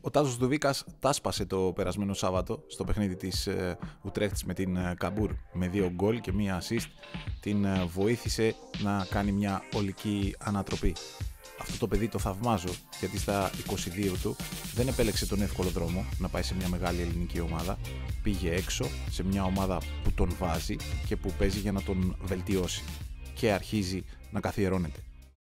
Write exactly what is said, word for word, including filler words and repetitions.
Ο Τάσος Δουβίκας τάσπασε το περασμένο Σάββατο στο παιχνίδι της ε, Ουτρέχτης με την ε, Καμπούρ με δύο γκολ και μία assist. Την ε, βοήθησε να κάνει μια ολική ανατροπή. Αυτό το παιδί το θαυμάζω, γιατί στα είκοσι δύο του δεν επέλεξε τον εύκολο δρόμο να πάει σε μια μεγάλη ελληνική ομάδα. Πήγε έξω σε μια ομάδα που τον βάζει και που παίζει για να τον βελτιώσει και αρχίζει να καθιερώνεται.